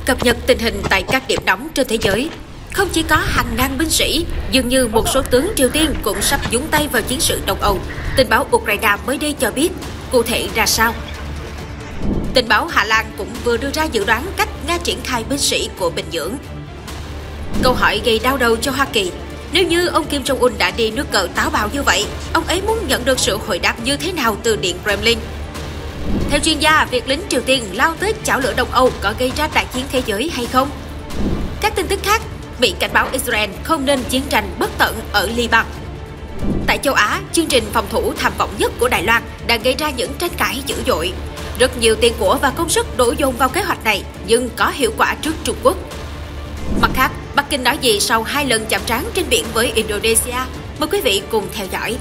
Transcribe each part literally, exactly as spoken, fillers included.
cập nhật tình hình tại các điểm nóng trên thế giới. Không chỉ có hàng ngàn binh sĩ, dường như một số tướng Triều Tiên cũng sắp nhúng tay vào chiến sự Đông Âu. Tình báo Ukraine mới đây cho biết cụ thể ra sao. Tình báo Hà Lan cũng vừa đưa ra dự đoán cách Nga triển khai binh sĩ của Bình Nhưỡng. Câu hỏi gây đau đầu cho Hoa Kỳ. Nếu như ông Kim Jong-un đã đi nước cờ táo bạo như vậy, ông ấy muốn nhận được sự hồi đáp như thế nào từ Điện Kremlin? Theo chuyên gia, việc lính Triều Tiên lao tới chảo lửa Đông Âu có gây ra đại chiến thế giới hay không? Các tin tức khác, Mỹ cảnh báo Israel không nên chiến tranh bất tận ở Liban. Tại châu Á, chương trình phòng thủ tham vọng nhất của Đài Loan đã gây ra những tranh cãi dữ dội. Rất nhiều tiền của và công sức đổ dồn vào kế hoạch này, nhưng có hiệu quả trước Trung Quốc. Mặt khác, Bắc Kinh nói gì sau hai lần chạm trán trên biển với Indonesia? Mời quý vị cùng theo dõi.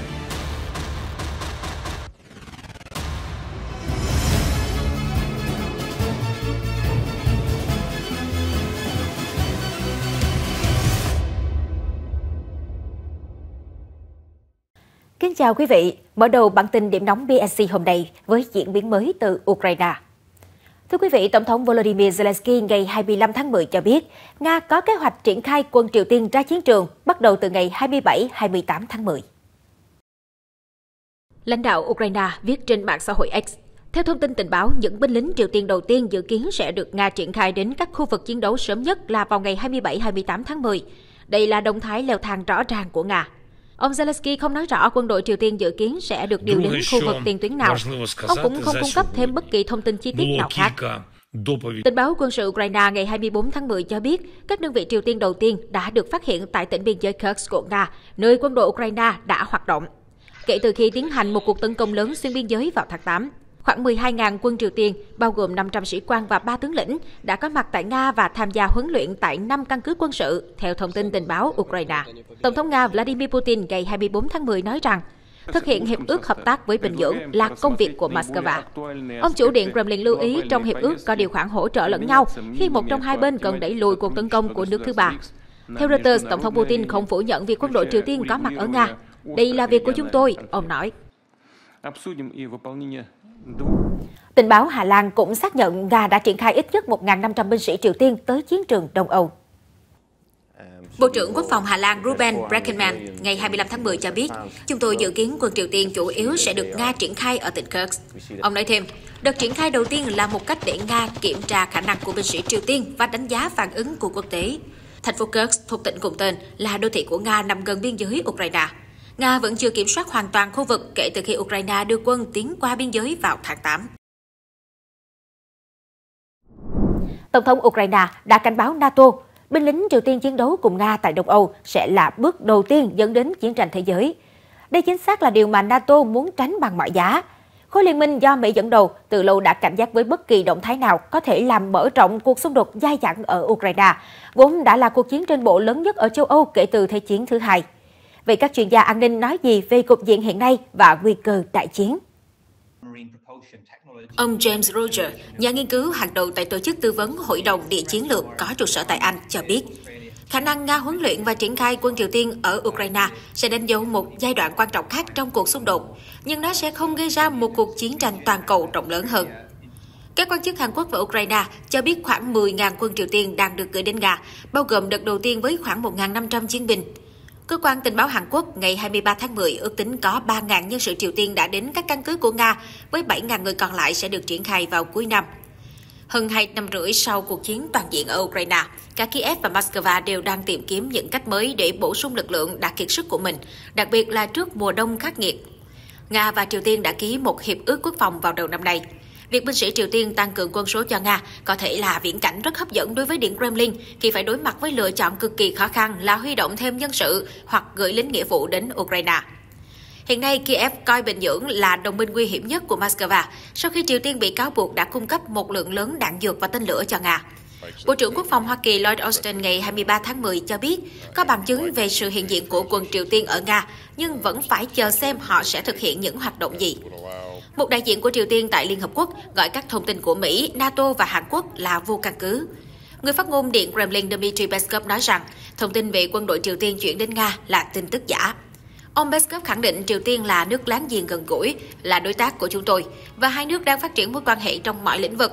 Kính chào quý vị, mở đầu bản tin điểm nóng bê en xê hôm nay với diễn biến mới từ Ukraine. Thưa quý vị, Tổng thống Volodymyr Zelensky ngày hai mươi lăm tháng mười cho biết Nga có kế hoạch triển khai quân Triều Tiên ra chiến trường bắt đầu từ ngày hai mươi bảy đến hai mươi tám tháng mười. Lãnh đạo Ukraine viết trên mạng xã hội X, theo thông tin tình báo, những binh lính Triều Tiên đầu tiên dự kiến sẽ được Nga triển khai đến các khu vực chiến đấu sớm nhất là vào ngày hai mươi bảy đến hai mươi tám tháng mười. Đây là động thái leo thang rõ ràng của Nga. Ông Zelensky không nói rõ quân đội Triều Tiên dự kiến sẽ được điều đến khu vực tiền tuyến nào. Ông cũng không cung cấp thêm bất kỳ thông tin chi tiết nào khác. Tình báo quân sự Ukraine ngày hai mươi bốn tháng mười cho biết các đơn vị Triều Tiên đầu tiên đã được phát hiện tại tỉnh biên giới Kursk của Nga, nơi quân đội Ukraine đã hoạt động. Kể từ khi tiến hành một cuộc tấn công lớn xuyên biên giới vào tháng tám, khoảng mười hai nghìn quân Triều Tiên, bao gồm năm trăm sĩ quan và ba tướng lĩnh, đã có mặt tại Nga và tham gia huấn luyện tại năm căn cứ quân sự, theo thông tin tình báo Ukraine. Tổng thống Nga Vladimir Putin ngày hai mươi bốn tháng mười nói rằng, thực hiện hiệp ước hợp tác với Bình Nhưỡng là công việc của Moscow. Ông chủ Điện Kremlin lưu ý trong hiệp ước có điều khoản hỗ trợ lẫn nhau khi một trong hai bên cần đẩy lùi cuộc tấn công của nước thứ ba. Theo Reuters, Tổng thống Putin không phủ nhận việc quân đội Triều Tiên có mặt ở Nga. Đây là việc của chúng tôi, ông nói. Tình báo Hà Lan cũng xác nhận Nga đã triển khai ít nhất một nghìn năm trăm binh sĩ Triều Tiên tới chiến trường Đông Âu. Bộ trưởng Quốc phòng Hà Lan Ruben Brekelmans ngày hai mươi lăm tháng mười cho biết, chúng tôi dự kiến quân Triều Tiên chủ yếu sẽ được Nga triển khai ở tỉnh Kursk. Ông nói thêm, đợt triển khai đầu tiên là một cách để Nga kiểm tra khả năng của binh sĩ Triều Tiên và đánh giá phản ứng của quốc tế. Thành phố Kursk thuộc tỉnh cùng tên là đô thị của Nga nằm gần biên giới Ukraine. Nga vẫn chưa kiểm soát hoàn toàn khu vực kể từ khi Ukraine đưa quân tiến qua biên giới vào tháng tám. Tổng thống Ukraine đã cảnh báo NATO, binh lính Triều Tiên chiến đấu cùng Nga tại Đông Âu sẽ là bước đầu tiên dẫn đến chiến tranh thế giới. Đây chính xác là điều mà NATO muốn tránh bằng mọi giá. Khối liên minh do Mỹ dẫn đầu từ lâu đã cảnh giác với bất kỳ động thái nào có thể làm mở rộng cuộc xung đột dai dẳng ở Ukraine, vốn đã là cuộc chiến trên bộ lớn nhất ở châu Âu kể từ Thế chiến thứ hai. Vậy các chuyên gia an ninh nói gì về cục diện hiện nay và nguy cơ đại chiến? Ông James Roger, nhà nghiên cứu hàng đầu tại tổ chức tư vấn Hội đồng Địa chiến lược có trụ sở tại Anh, cho biết khả năng Nga huấn luyện và triển khai quân Triều Tiên ở Ukraine sẽ đánh dấu một giai đoạn quan trọng khác trong cuộc xung đột, nhưng nó sẽ không gây ra một cuộc chiến tranh toàn cầu rộng lớn hơn. Các quan chức Hàn Quốc và Ukraine cho biết khoảng mười nghìn quân Triều Tiên đang được gửi đến Nga, bao gồm đợt đầu tiên với khoảng một nghìn năm trăm chiến binh. Cơ quan tình báo Hàn Quốc ngày hai mươi ba tháng mười ước tính có ba nghìn nhân sự Triều Tiên đã đến các căn cứ của Nga, với bảy nghìn người còn lại sẽ được triển khai vào cuối năm. Hơn hai năm rưỡi sau cuộc chiến toàn diện ở Ukraine, cả Kiev và Moscow đều đang tìm kiếm những cách mới để bổ sung lực lượng đã kiệt sức của mình, đặc biệt là trước mùa đông khắc nghiệt. Nga và Triều Tiên đã ký một hiệp ước quốc phòng vào đầu năm nay. Việc binh sĩ Triều Tiên tăng cường quân số cho Nga có thể là viễn cảnh rất hấp dẫn đối với Điện Kremlin khi phải đối mặt với lựa chọn cực kỳ khó khăn là huy động thêm nhân sự hoặc gửi lính nghĩa vụ đến Ukraine. Hiện nay, Kiev coi Bình Nhưỡng là đồng minh nguy hiểm nhất của Moscow sau khi Triều Tiên bị cáo buộc đã cung cấp một lượng lớn đạn dược và tên lửa cho Nga. Bộ trưởng Quốc phòng Hoa Kỳ Lloyd Austin ngày hai mươi ba tháng mười cho biết có bằng chứng về sự hiện diện của quân Triều Tiên ở Nga, nhưng vẫn phải chờ xem họ sẽ thực hiện những hoạt động gì. Một đại diện của Triều Tiên tại Liên Hợp Quốc gọi các thông tin của Mỹ, NATO và Hàn Quốc là vô căn cứ. Người phát ngôn Điện Kremlin Dmitry Peskov nói rằng thông tin về quân đội Triều Tiên chuyển đến Nga là tin tức giả. Ông Peskov khẳng định Triều Tiên là nước láng giềng gần gũi, là đối tác của chúng tôi, và hai nước đang phát triển mối quan hệ trong mọi lĩnh vực.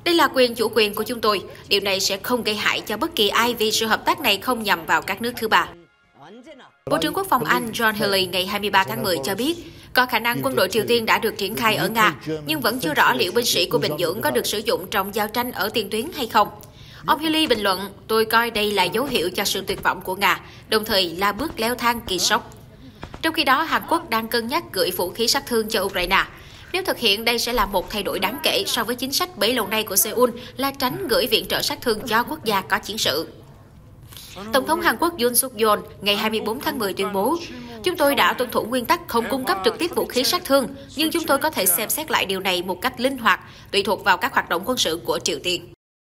Đây là quyền chủ quyền của chúng tôi. Điều này sẽ không gây hại cho bất kỳ ai vì sự hợp tác này không nhằm vào các nước thứ ba. Bộ trưởng Quốc phòng Anh John Healey ngày hai mươi ba tháng mười cho biết, có khả năng quân đội Triều Tiên đã được triển khai ở Nga, nhưng vẫn chưa rõ liệu binh sĩ của Bình Nhưỡng có được sử dụng trong giao tranh ở tiền tuyến hay không. Ông Healey bình luận, tôi coi đây là dấu hiệu cho sự tuyệt vọng của Nga, đồng thời là bước leo thang kỳ sốc. Trong khi đó, Hàn Quốc đang cân nhắc gửi vũ khí sát thương cho Ukraine. Nếu thực hiện, đây sẽ là một thay đổi đáng kể so với chính sách bấy lâu nay của Seoul là tránh gửi viện trợ sát thương cho quốc gia có chiến sự. Tổng thống Hàn Quốc Yoon suk yeol ngày hai mươi bốn tháng mười tuyên bố, chúng tôi đã tuân thủ nguyên tắc không cung cấp trực tiếp vũ khí sát thương, nhưng chúng tôi có thể xem xét lại điều này một cách linh hoạt, tùy thuộc vào các hoạt động quân sự của Triều Tiên.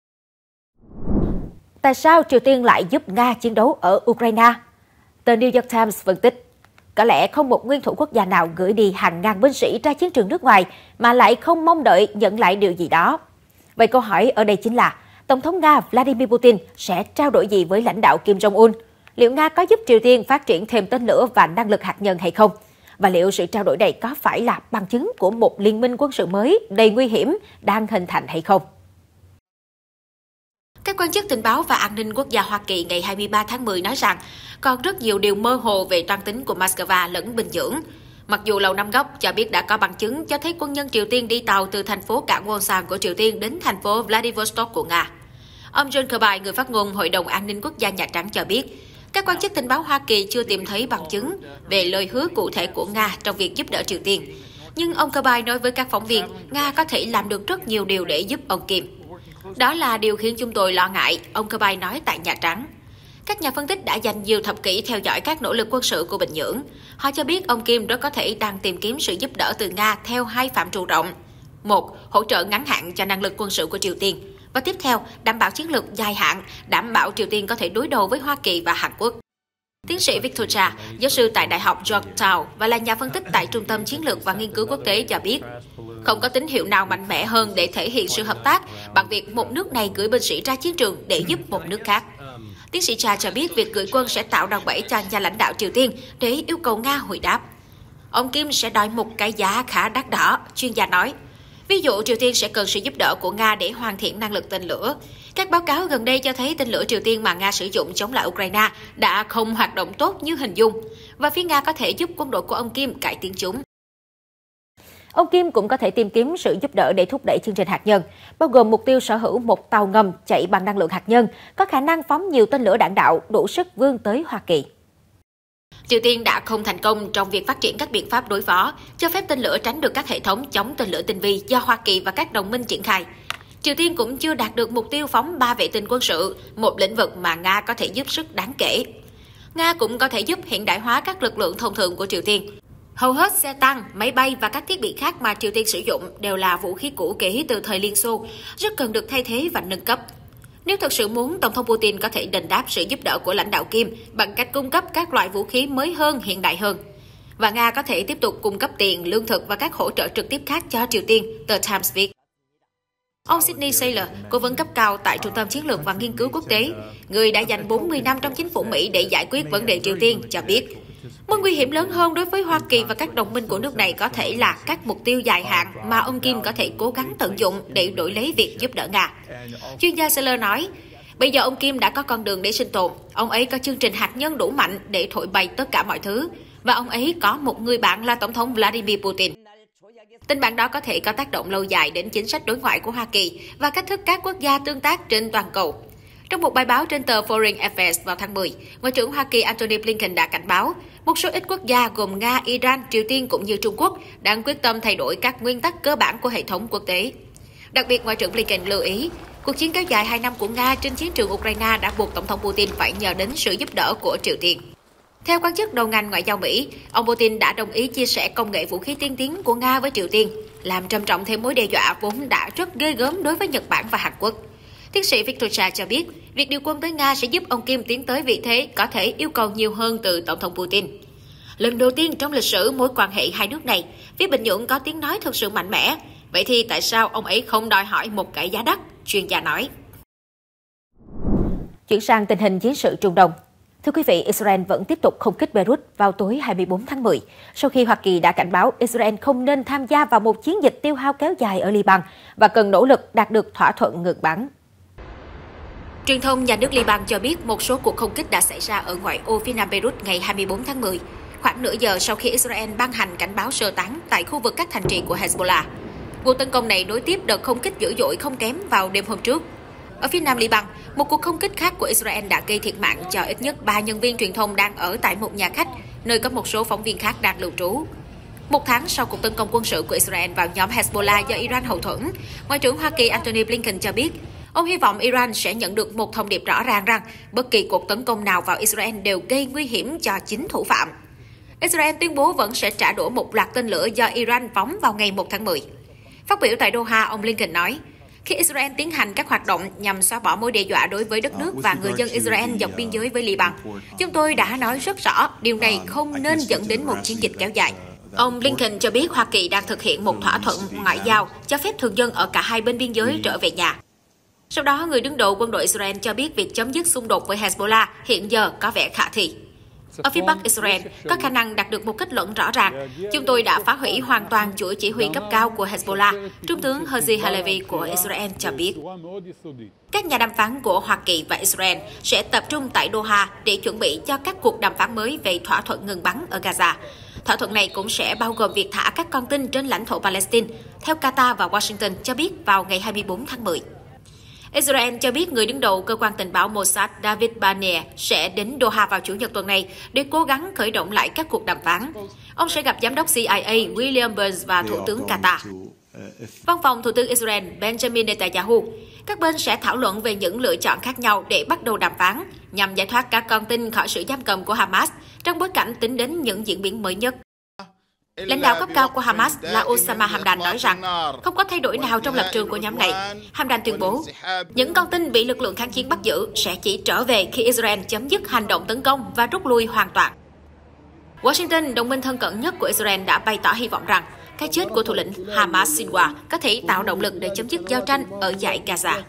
Tại sao Triều Tiên lại giúp Nga chiến đấu ở Ukraine? Tờ New York Times phân tích, có lẽ không một nguyên thủ quốc gia nào gửi đi hàng ngàn binh sĩ ra chiến trường nước ngoài mà lại không mong đợi nhận lại điều gì đó. Vậy câu hỏi ở đây chính là, Tổng thống Nga Vladimir Putin sẽ trao đổi gì với lãnh đạo Kim Jong-un? Liệu Nga có giúp Triều Tiên phát triển thêm tên lửa và năng lực hạt nhân hay không? Và liệu sự trao đổi này có phải là bằng chứng của một liên minh quân sự mới đầy nguy hiểm đang hình thành hay không? Các quan chức tình báo và an ninh quốc gia Hoa Kỳ ngày hai mươi ba tháng mười nói rằng còn rất nhiều điều mơ hồ về toan tính của Moscow lẫn Bình Nhưỡng. Mặc dù Lầu Năm Góc cho biết đã có bằng chứng cho thấy quân nhân Triều Tiên đi tàu từ thành phố cảng Wonsan của Triều Tiên đến thành phố Vladivostok của Nga. Ông John Kirby, người phát ngôn Hội đồng An ninh Quốc gia Nhà Trắng cho biết, các quan chức tình báo Hoa Kỳ chưa tìm thấy bằng chứng về lời hứa cụ thể của Nga trong việc giúp đỡ Triều Tiên. Nhưng ông Kirby nói với các phóng viên, Nga có thể làm được rất nhiều điều để giúp ông Kim. Đó là điều khiến chúng tôi lo ngại, ông Kirby nói tại Nhà Trắng. Các nhà phân tích đã dành nhiều thập kỷ theo dõi các nỗ lực quân sự của Bình Nhưỡng. Họ cho biết ông Kim rất có thể đang tìm kiếm sự giúp đỡ từ Nga theo hai phạm trù rộng. Một, hỗ trợ ngắn hạn cho năng lực quân sự của Triều Tiên. Và tiếp theo, đảm bảo chiến lược dài hạn, đảm bảo Triều Tiên có thể đối đầu với Hoa Kỳ và Hàn Quốc. Tiến sĩ Victor Cha, giáo sư tại Đại học Georgetown và là nhà phân tích tại Trung tâm Chiến lược và Nghiên cứu Quốc tế cho biết, không có tín hiệu nào mạnh mẽ hơn để thể hiện sự hợp tác bằng việc một nước này gửi binh sĩ ra chiến trường để giúp một nước khác. Tiến sĩ Cha cho biết việc gửi quân sẽ tạo đòn bẩy cho nhà lãnh đạo Triều Tiên để yêu cầu Nga hồi đáp. Ông Kim sẽ đòi một cái giá khá đắt đỏ, chuyên gia nói. Ví dụ, Triều Tiên sẽ cần sự giúp đỡ của Nga để hoàn thiện năng lực tên lửa. Các báo cáo gần đây cho thấy tên lửa Triều Tiên mà Nga sử dụng chống lại Ukraine đã không hoạt động tốt như hình dung, và phía Nga có thể giúp quân đội của ông Kim cải tiến chúng. Ông Kim cũng có thể tìm kiếm sự giúp đỡ để thúc đẩy chương trình hạt nhân, bao gồm mục tiêu sở hữu một tàu ngầm chạy bằng năng lượng hạt nhân, có khả năng phóng nhiều tên lửa đạn đạo đủ sức vươn tới Hoa Kỳ. Triều Tiên đã không thành công trong việc phát triển các biện pháp đối phó, cho phép tên lửa tránh được các hệ thống chống tên lửa tinh vi do Hoa Kỳ và các đồng minh triển khai. Triều Tiên cũng chưa đạt được mục tiêu phóng ba vệ tinh quân sự, một lĩnh vực mà Nga có thể giúp sức đáng kể. Nga cũng có thể giúp hiện đại hóa các lực lượng thông thường của Triều Tiên. Hầu hết xe tăng, máy bay và các thiết bị khác mà Triều Tiên sử dụng đều là vũ khí cũ kỹ từ thời Liên Xô, rất cần được thay thế và nâng cấp. Nếu thực sự muốn, Tổng thống Putin có thể đền đáp sự giúp đỡ của lãnh đạo Kim bằng cách cung cấp các loại vũ khí mới hơn, hiện đại hơn. Và Nga có thể tiếp tục cung cấp tiền, lương thực và các hỗ trợ trực tiếp khác cho Triều Tiên, tờ Times viết. Ông Sidney Saylor, cố vấn cấp cao tại Trung tâm Chiến lược và Nghiên cứu Quốc tế, người đã dành bốn mươi năm trong chính phủ Mỹ để giải quyết vấn đề Triều Tiên, cho biết, mối nguy hiểm lớn hơn đối với Hoa Kỳ và các đồng minh của nước này có thể là các mục tiêu dài hạn mà ông Kim có thể cố gắng tận dụng để đổi lấy việc giúp đỡ Nga. Chuyên gia Saylor nói, bây giờ ông Kim đã có con đường để sinh tồn, ông ấy có chương trình hạt nhân đủ mạnh để thổi bay tất cả mọi thứ, và ông ấy có một người bạn là Tổng thống Vladimir Putin. Tình bạn đó có thể có tác động lâu dài đến chính sách đối ngoại của Hoa Kỳ và cách thức các quốc gia tương tác trên toàn cầu. Trong một bài báo trên tờ Foreign Affairs vào tháng mười, Ngoại trưởng Hoa Kỳ Antony Blinken đã cảnh báo một số ít quốc gia gồm Nga, Iran, Triều Tiên cũng như Trung Quốc đang quyết tâm thay đổi các nguyên tắc cơ bản của hệ thống quốc tế. Đặc biệt, Ngoại trưởng Blinken lưu ý, cuộc chiến kéo dài hai năm của Nga trên chiến trường Ukraine đã buộc Tổng thống Putin phải nhờ đến sự giúp đỡ của Triều Tiên. Theo quan chức đầu ngành ngoại giao Mỹ, ông Putin đã đồng ý chia sẻ công nghệ vũ khí tiên tiến của Nga với Triều Tiên, làm trầm trọng thêm mối đe dọa vốn đã rất ghê gớm đối với Nhật Bản và Hàn Quốc. Tiến sĩ Victor Cha cho biết, việc điều quân tới Nga sẽ giúp ông Kim tiến tới vị thế có thể yêu cầu nhiều hơn từ Tổng thống Putin. Lần đầu tiên trong lịch sử mối quan hệ hai nước này, phía Bình Nhưỡng có tiếng nói thực sự mạnh mẽ. Vậy thì tại sao ông ấy không đòi hỏi một cái giá đắt? Chuyên gia nói. Chuyển sang tình hình chiến sự Trung Đông. Thưa quý vị, Israel vẫn tiếp tục không kích Beirut vào tối hai mươi tư tháng mười, sau khi Hoa Kỳ đã cảnh báo Israel không nên tham gia vào một chiến dịch tiêu hao kéo dài ở Liban và cần nỗ lực đạt được thỏa thuận ngừng bắn. Truyền thông nhà nước Liban cho biết một số cuộc không kích đã xảy ra ở ngoại ô phía nam Beirut ngày hai mươi tư tháng mười, khoảng nửa giờ sau khi Israel ban hành cảnh báo sơ tán tại khu vực các thành trì của Hezbollah. Vụ tấn công này nối tiếp đợt không kích dữ dội không kém vào đêm hôm trước. Ở phía nam Liban, một cuộc không kích khác của Israel đã gây thiệt mạng cho ít nhất ba nhân viên truyền thông đang ở tại một nhà khách, nơi có một số phóng viên khác đang lưu trú. Một tháng sau cuộc tấn công quân sự của Israel vào nhóm Hezbollah do Iran hậu thuẫn, Ngoại trưởng Hoa Kỳ Antony Blinken cho biết, ông hy vọng Iran sẽ nhận được một thông điệp rõ ràng rằng bất kỳ cuộc tấn công nào vào Israel đều gây nguy hiểm cho chính thủ phạm. Israel tuyên bố vẫn sẽ trả đũa một loạt tên lửa do Iran phóng vào ngày một tháng mười. Phát biểu tại Doha, ông Blinken nói, khi Israel tiến hành các hoạt động nhằm xóa bỏ mối đe dọa đối với đất nước và người dân Israel dọc biên giới với Liban, chúng tôi đã nói rất rõ điều này không nên dẫn đến một chiến dịch kéo dài. Ông Blinken cho biết Hoa Kỳ đang thực hiện một thỏa thuận ngoại giao cho phép thường dân ở cả hai bên biên giới trở về nhà. Sau đó, người đứng đầu quân đội Israel cho biết việc chấm dứt xung đột với Hezbollah hiện giờ có vẻ khả thi. Ở phía Bắc Israel, có khả năng đạt được một kết luận rõ ràng. Chúng tôi đã phá hủy hoàn toàn chuỗi chỉ huy cấp cao của Hezbollah, Trung tướng Herzi Halevi của Israel cho biết. Các nhà đàm phán của Hoa Kỳ và Israel sẽ tập trung tại Doha để chuẩn bị cho các cuộc đàm phán mới về thỏa thuận ngừng bắn ở Gaza. Thỏa thuận này cũng sẽ bao gồm việc thả các con tin trên lãnh thổ Palestine, theo Qatar và Washington cho biết vào ngày hai mươi tư tháng mười. Israel cho biết người đứng đầu cơ quan tình báo Mossad David Barnea sẽ đến Doha vào Chủ nhật tuần này để cố gắng khởi động lại các cuộc đàm phán. Ông sẽ gặp giám đốc C I A William Burns và Thủ tướng Qatar. Văn phòng Thủ tướng Israel Benjamin Netanyahu, các bên sẽ thảo luận về những lựa chọn khác nhau để bắt đầu đàm phán nhằm giải thoát các con tin khỏi sự giam cầm của Hamas trong bối cảnh tính đến những diễn biến mới nhất. Lãnh đạo cấp cao của Hamas là Osama Hamdan nói rằng không có thay đổi nào trong lập trường của nhóm này. Hamdan tuyên bố, những con tin bị lực lượng kháng chiến bắt giữ sẽ chỉ trở về khi Israel chấm dứt hành động tấn công và rút lui hoàn toàn. Washington, đồng minh thân cận nhất của Israel, đã bày tỏ hy vọng rằng cái chết của thủ lĩnh Hamas Sinwar có thể tạo động lực để chấm dứt giao tranh ở dải Gaza.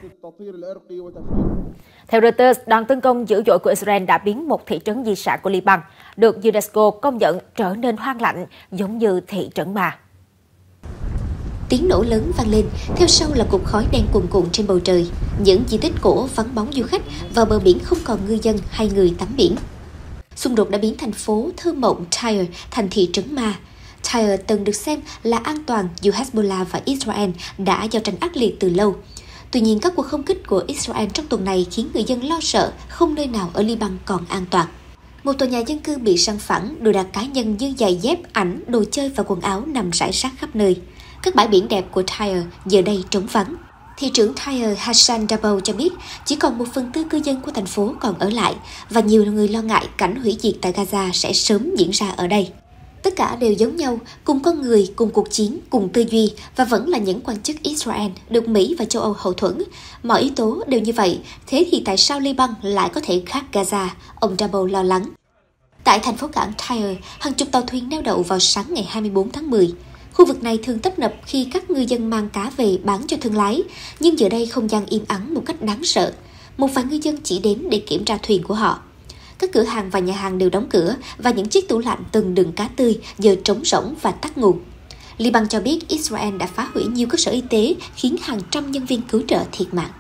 Theo Reuters, đòn tấn công dữ dội của Israel đã biến một thị trấn di sản của Liban được UNESCO công nhận trở nên hoang lạnh, giống như thị trấn ma. Tiếng nổ lớn vang lên, theo sau là cột khói đen cuồn cuộn trên bầu trời. Những di tích cổ vắng bóng du khách và bờ biển không còn ngư dân hay người tắm biển. Xung đột đã biến thành phố thơ mộng Tyre thành thị trấn ma. Tyre từng được xem là an toàn dù Hezbollah và Israel đã giao tranh ác liệt từ lâu. Tuy nhiên, các cuộc không kích của Israel trong tuần này khiến người dân lo sợ không nơi nào ở Liban còn an toàn. Một tòa nhà dân cư bị săn phẳng, đồ đạc cá nhân như giày dép, ảnh, đồ chơi và quần áo nằm rải rác khắp nơi. Các bãi biển đẹp của Tyre giờ đây trống vắng. Thị trưởng Tyre Hassan Dabou cho biết chỉ còn một phần tư cư dân của thành phố còn ở lại và nhiều người lo ngại cảnh hủy diệt tại Gaza sẽ sớm diễn ra ở đây. Tất cả đều giống nhau, cùng con người, cùng cuộc chiến, cùng tư duy và vẫn là những quan chức Israel được Mỹ và châu Âu hậu thuẫn. Mọi yếu tố đều như vậy, thế thì tại sao Liban lại có thể khác Gaza? Ông Dabou lo lắng. Tại thành phố cảng Tyre, hàng chục tàu thuyền neo đậu vào sáng ngày hai mươi tư tháng mười. Khu vực này thường tấp nập khi các ngư dân mang cá về bán cho thương lái, nhưng giờ đây không gian im ắng một cách đáng sợ. Một vài ngư dân chỉ đến để kiểm tra thuyền của họ. Các cửa hàng và nhà hàng đều đóng cửa và những chiếc tủ lạnh từng đựng cá tươi giờ trống rỗng và tắc nguồn. Liban cho biết Israel đã phá hủy nhiều cơ sở y tế khiến hàng trăm nhân viên cứu trợ thiệt mạng.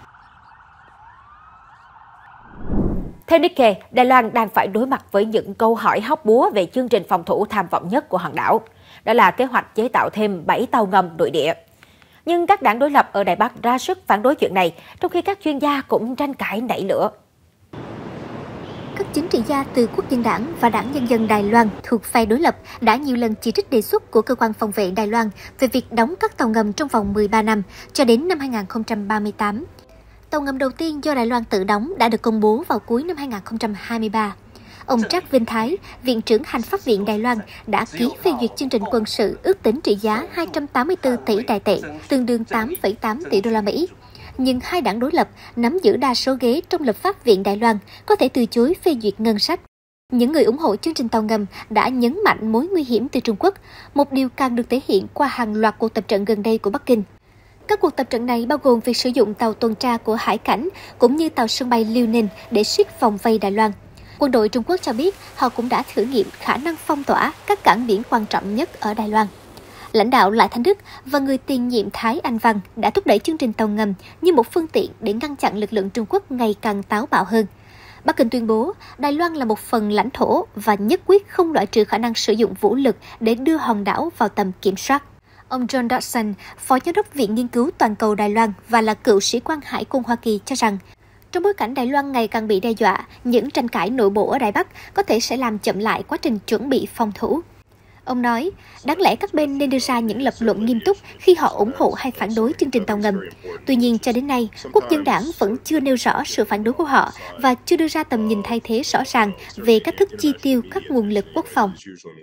Theo Nikkei, Đài Loan đang phải đối mặt với những câu hỏi hóc búa về chương trình phòng thủ tham vọng nhất của hòn đảo. Đó là kế hoạch chế tạo thêm bảy tàu ngầm nội địa. Nhưng các đảng đối lập ở Đài Bắc ra sức phản đối chuyện này, trong khi các chuyên gia cũng tranh cãi nảy lửa. Các chính trị gia từ Quốc dân đảng và Đảng Nhân dân Đài Loan thuộc phe đối lập đã nhiều lần chỉ trích đề xuất của cơ quan phòng vệ Đài Loan về việc đóng các tàu ngầm trong vòng mười ba năm cho đến năm hai nghìn không trăm ba mươi tám. Tàu ngầm đầu tiên do Đài Loan tự đóng đã được công bố vào cuối năm hai nghìn không trăm hai mươi ba. Ông Trác Vinh Thái, Viện trưởng Hành pháp viện Đài Loan, đã ký phê duyệt chương trình quân sự ước tính trị giá hai trăm tám mươi tư tỷ Đài tệ, tương đương tám phẩy tám tỷ đô la Mỹ. Nhưng hai đảng đối lập nắm giữ đa số ghế trong lập pháp viện Đài Loan có thể từ chối phê duyệt ngân sách. Những người ủng hộ chương trình tàu ngầm đã nhấn mạnh mối nguy hiểm từ Trung Quốc, một điều càng được thể hiện qua hàng loạt cuộc tập trận gần đây của Bắc Kinh. Các cuộc tập trận này bao gồm việc sử dụng tàu tuần tra của hải cảnh cũng như tàu sân bay Liêu Ninh để siết vòng vây Đài Loan. Quân đội Trung Quốc cho biết họ cũng đã thử nghiệm khả năng phong tỏa các cảng biển quan trọng nhất ở Đài Loan. Lãnh đạo Lại Thanh Đức và người tiền nhiệm Thái Anh Văn đã thúc đẩy chương trình tàu ngầm như một phương tiện để ngăn chặn lực lượng Trung Quốc ngày càng táo bạo hơn. Bắc Kinh tuyên bố Đài Loan là một phần lãnh thổ và nhất quyết không loại trừ khả năng sử dụng vũ lực để đưa hòn đảo vào tầm kiểm soát. Ông John Dodson, Phó Giám đốc Viện Nghiên cứu Toàn cầu Đài Loan và là cựu sĩ quan Hải quân Hoa Kỳ cho rằng, trong bối cảnh Đài Loan ngày càng bị đe dọa, những tranh cãi nội bộ ở Đài Bắc có thể sẽ làm chậm lại quá trình chuẩn bị phòng thủ. Ông nói, đáng lẽ các bên nên đưa ra những lập luận nghiêm túc khi họ ủng hộ hay phản đối chương trình tàu ngầm. Tuy nhiên, cho đến nay, Quốc dân đảng vẫn chưa nêu rõ sự phản đối của họ và chưa đưa ra tầm nhìn thay thế rõ ràng về cách thức chi tiêu các nguồn lực quốc phòng.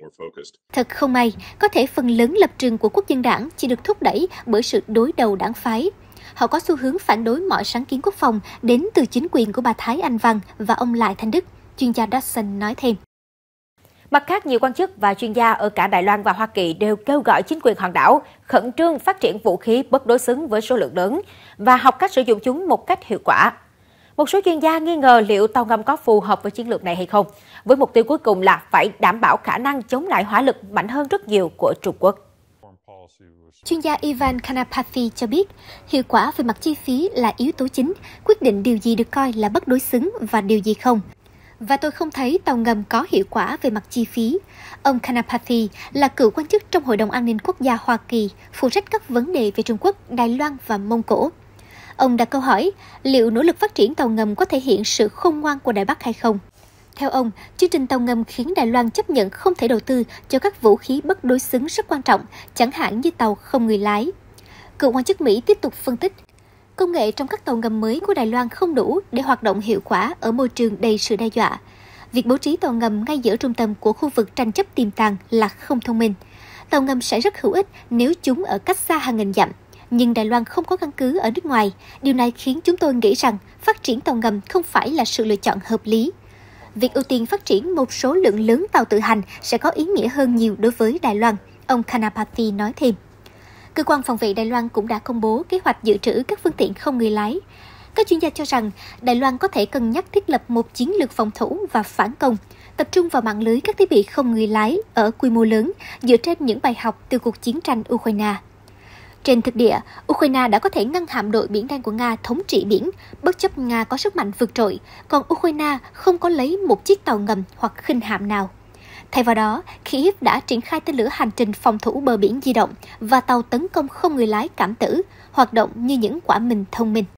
Thật không may, có thể phần lớn lập trường của Quốc dân đảng chỉ được thúc đẩy bởi sự đối đầu đảng phái. Họ có xu hướng phản đối mọi sáng kiến quốc phòng đến từ chính quyền của bà Thái Anh Văn và ông Lại Thanh Đức, chuyên gia Dodson nói thêm. Mặt khác, nhiều quan chức và chuyên gia ở cả Đài Loan và Hoa Kỳ đều kêu gọi chính quyền hòn đảo khẩn trương phát triển vũ khí bất đối xứng với số lượng lớn và học cách sử dụng chúng một cách hiệu quả. Một số chuyên gia nghi ngờ liệu tàu ngầm có phù hợp với chiến lược này hay không, với mục tiêu cuối cùng là phải đảm bảo khả năng chống lại hỏa lực mạnh hơn rất nhiều của Trung Quốc. Chuyên gia Ivan Kanapathy cho biết, hiệu quả về mặt chi phí là yếu tố chính, quyết định điều gì được coi là bất đối xứng và điều gì không. Và tôi không thấy tàu ngầm có hiệu quả về mặt chi phí. Ông Kanapathy là cựu quan chức trong Hội đồng An ninh Quốc gia Hoa Kỳ, phụ trách các vấn đề về Trung Quốc, Đài Loan và Mông Cổ. Ông đặt câu hỏi, liệu nỗ lực phát triển tàu ngầm có thể hiện sự khôn ngoan của Đài Bắc hay không? Theo ông, chương trình tàu ngầm khiến Đài Loan chấp nhận không thể đầu tư cho các vũ khí bất đối xứng rất quan trọng, chẳng hạn như tàu không người lái. Cựu quan chức Mỹ tiếp tục phân tích, công nghệ trong các tàu ngầm mới của Đài Loan không đủ để hoạt động hiệu quả ở môi trường đầy sự đe dọa. Việc bố trí tàu ngầm ngay giữa trung tâm của khu vực tranh chấp tiềm tàng là không thông minh. Tàu ngầm sẽ rất hữu ích nếu chúng ở cách xa hàng nghìn dặm. Nhưng Đài Loan không có căn cứ ở nước ngoài. Điều này khiến chúng tôi nghĩ rằng phát triển tàu ngầm không phải là sự lựa chọn hợp lý. Việc ưu tiên phát triển một số lượng lớn tàu tự hành sẽ có ý nghĩa hơn nhiều đối với Đài Loan, ông Kanapathy nói thêm. Cơ quan phòng vệ Đài Loan cũng đã công bố kế hoạch dự trữ các phương tiện không người lái. Các chuyên gia cho rằng Đài Loan có thể cân nhắc thiết lập một chiến lược phòng thủ và phản công, tập trung vào mạng lưới các thiết bị không người lái ở quy mô lớn dựa trên những bài học từ cuộc chiến tranh Ukraine. Trên thực địa, Ukraine đã có thể ngăn hạm đội Biển Đen của Nga thống trị biển, bất chấp Nga có sức mạnh vượt trội, còn Ukraine không có lấy một chiếc tàu ngầm hoặc khinh hạm nào. Thay vào đó, Kyiv đã triển khai tên lửa hành trình phòng thủ bờ biển di động và tàu tấn công không người lái cảm tử, hoạt động như những quả mìn thông minh.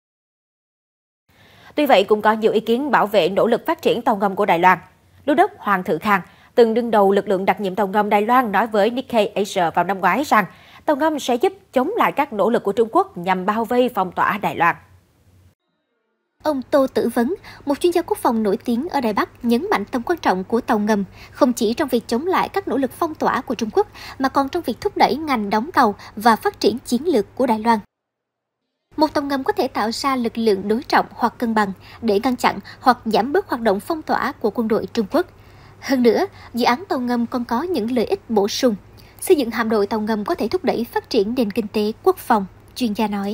Tuy vậy, cũng có nhiều ý kiến bảo vệ nỗ lực phát triển tàu ngầm của Đài Loan. Đô đốc Hoàng Thự Khang, từng đứng đầu lực lượng đặc nhiệm tàu ngầm Đài Loan, nói với Nikkei Asia vào năm ngoái rằng tàu ngầm sẽ giúp chống lại các nỗ lực của Trung Quốc nhằm bao vây phong tỏa Đài Loan. Ông Tô Tử Vấn, một chuyên gia quốc phòng nổi tiếng ở Đài Bắc, nhấn mạnh tầm quan trọng của tàu ngầm, không chỉ trong việc chống lại các nỗ lực phong tỏa của Trung Quốc, mà còn trong việc thúc đẩy ngành đóng tàu và phát triển chiến lược của Đài Loan. Một tàu ngầm có thể tạo ra lực lượng đối trọng hoặc cân bằng để ngăn chặn hoặc giảm bớt hoạt động phong tỏa của quân đội Trung Quốc. Hơn nữa, dự án tàu ngầm còn có những lợi ích bổ sung. Xây dựng hạm đội tàu ngầm có thể thúc đẩy phát triển nền kinh tế quốc phòng, chuyên gia nói.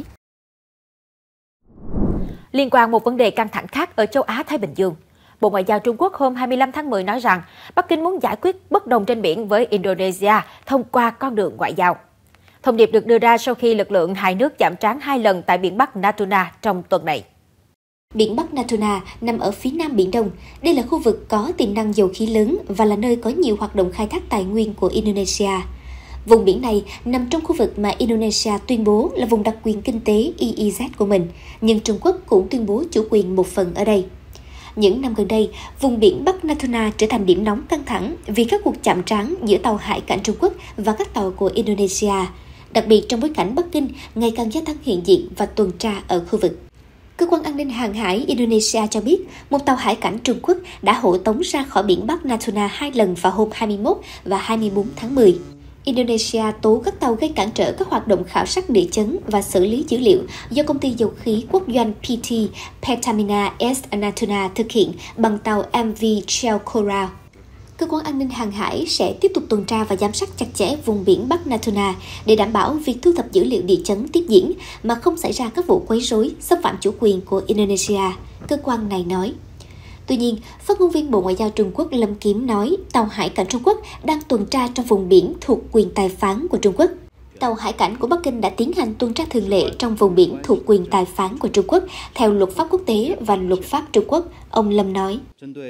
Liên quan một vấn đề căng thẳng khác ở châu Á-Thái Bình Dương, Bộ Ngoại giao Trung Quốc hôm hai mươi lăm tháng mười nói rằng Bắc Kinh muốn giải quyết bất đồng trên biển với Indonesia thông qua con đường ngoại giao. Thông điệp được đưa ra sau khi lực lượng hai nước chạm trán hai lần tại biển Bắc Natuna trong tuần này. Biển Bắc Natuna nằm ở phía nam Biển Đông. Đây là khu vực có tiềm năng dầu khí lớn và là nơi có nhiều hoạt động khai thác tài nguyên của Indonesia. Vùng biển này nằm trong khu vực mà Indonesia tuyên bố là vùng đặc quyền kinh tế E E Z của mình, nhưng Trung Quốc cũng tuyên bố chủ quyền một phần ở đây. Những năm gần đây, vùng biển Bắc Natuna trở thành điểm nóng căng thẳng vì các cuộc chạm trán giữa tàu hải cảnh Trung Quốc và các tàu của Indonesia, đặc biệt trong bối cảnh Bắc Kinh ngày càng gia tăng hiện diện và tuần tra ở khu vực. Cơ quan an ninh hàng hải Indonesia cho biết một tàu hải cảnh Trung Quốc đã hộ tống ra khỏi biển Bắc Natuna hai lần vào hôm hai mươi mốt và hai mươi bốn tháng mười. Indonesia tố các tàu gây cản trở các hoạt động khảo sát địa chấn và xử lý dữ liệu do công ty dầu khí quốc doanh P T Pertamina S Natuna thực hiện bằng tàu M V Shell Coral. Cơ quan an ninh hàng hải sẽ tiếp tục tuần tra và giám sát chặt chẽ vùng biển Bắc Natuna để đảm bảo việc thu thập dữ liệu địa chấn tiếp diễn mà không xảy ra các vụ quấy rối, xâm phạm chủ quyền của Indonesia, cơ quan này nói. Tuy nhiên, phát ngôn viên Bộ Ngoại giao Trung Quốc Lâm Kiếm nói tàu hải cảnh Trung Quốc đang tuần tra trong vùng biển thuộc quyền tài phán của Trung Quốc. Tàu hải cảnh của Bắc Kinh đã tiến hành tuần tra thường lệ trong vùng biển thuộc quyền tài phán của Trung Quốc theo luật pháp quốc tế và luật pháp Trung Quốc, ông Lâm nói.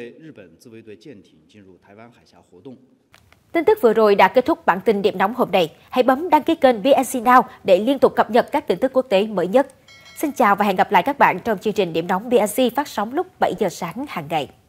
Tin tức vừa rồi đã kết thúc bản tin điểm nóng hôm nay. Hãy bấm đăng ký kênh vê en xê Now để liên tục cập nhật các tin tức quốc tế mới nhất. Xin chào và hẹn gặp lại các bạn trong chương trình điểm nóng vê en xê phát sóng lúc bảy giờ sáng hàng ngày.